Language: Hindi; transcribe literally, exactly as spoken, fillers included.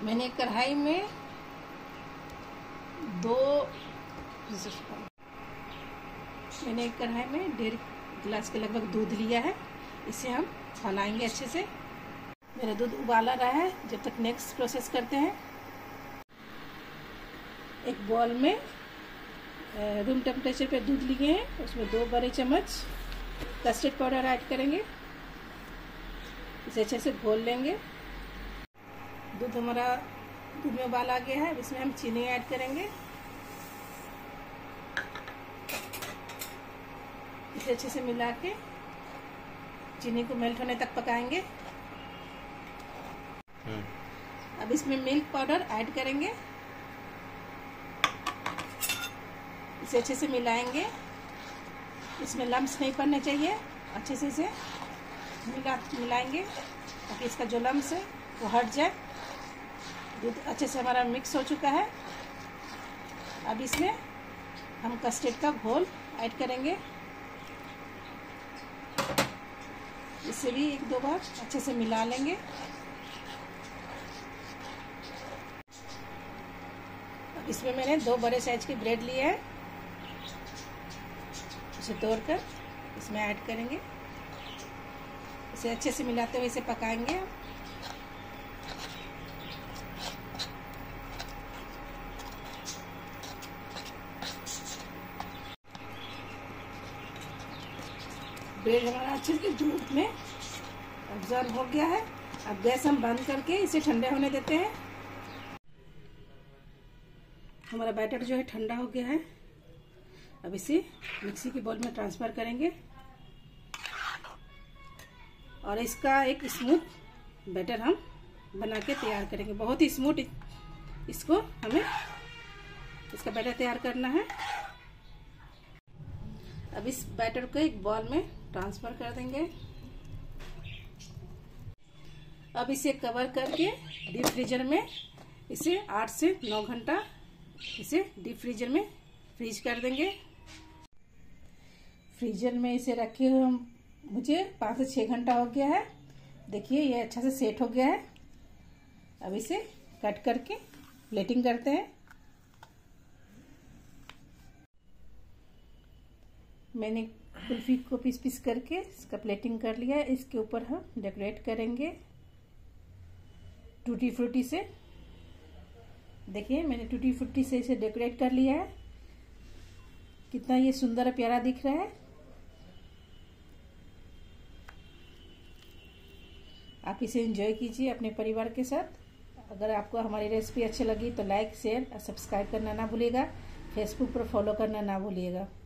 मैंने कढ़ाई में दो मैंने एक कढ़ाई में डेढ़ गिलास के लगभग दूध लिया है। इसे हम खौलाएंगे अच्छे से। मेरा दूध उबाला रहा है, जब तक नेक्स्ट प्रोसेस करते हैं। एक बॉल में रूम टेम्परेचर पे दूध लिए हैं, उसमें दो बड़े चम्मच कस्टर्ड पाउडर ऐड करेंगे। इसे अच्छे से घोल लेंगे। दूध हमारा दूध में उबाल आ गया है, इसमें हम चीनी ऐड करेंगे। इसे अच्छे से मिला के चीनी को मेल्ट होने तक पकाएंगे। अब इसमें मिल्क पाउडर ऐड करेंगे। इसे अच्छे से मिलाएंगे। इसमें लम्स नहीं पड़ने चाहिए। अच्छे से इसे मिला मिलाएंगे ताकि इसका जो लम्स है वो हट जाए। दूध अच्छे से हमारा मिक्स हो चुका है। अब इसमें हम कस्टर्ड का घोल ऐड करेंगे। इसे भी एक दो बार अच्छे से मिला लेंगे। अब इसमें मैंने दो बड़े साइज की ब्रेड लिए हैं, इसे तोड़कर इसमें ऐड करेंगे। इसे अच्छे से मिलाते हुए इसे पकाएंगे। ब्रेड हमारा अच्छे से दूध में ऑब्जर्व हो गया है। अब गैस हम बंद करके इसे ठंडे होने देते हैं। हमारा बैटर जो है ठंडा हो गया है। अब इसे मिक्सी की बाउल में ट्रांसफर करेंगे और इसका एक स्मूथ बैटर हम बना के तैयार करेंगे। बहुत ही स्मूथ इसको हमें इसका बैटर तैयार करना है। अब इस बैटर को एक बॉल में ट्रांसफर कर देंगे। अब इसे कवर करके डीप फ्रीजर में इसे आठ से नौ घंटा इसे डीप फ्रीजर में फ्रीज कर देंगे। फ्रीजर में इसे रखे हुए हम मुझे पाँच से छः घंटा हो गया है। देखिए ये अच्छा से सेट हो गया है। अब इसे कट करके प्लेटिंग करते हैं। मैंने कुल्फी को पीस पीस करके इसका प्लेटिंग कर लिया है। इसके ऊपर हम डेकोरेट करेंगे टूटी फ्रूटी से। देखिए मैंने टूटी फ्रूटी से इसे डेकोरेट कर लिया है। कितना ये सुंदर और प्यारा दिख रहा है। आप इसे एंजॉय कीजिए अपने परिवार के साथ। अगर आपको हमारी रेसिपी अच्छी लगी तो लाइक शेयर और सब्सक्राइब करना ना भूलिएगा। फेसबुक पर फॉलो करना ना भूलिएगा।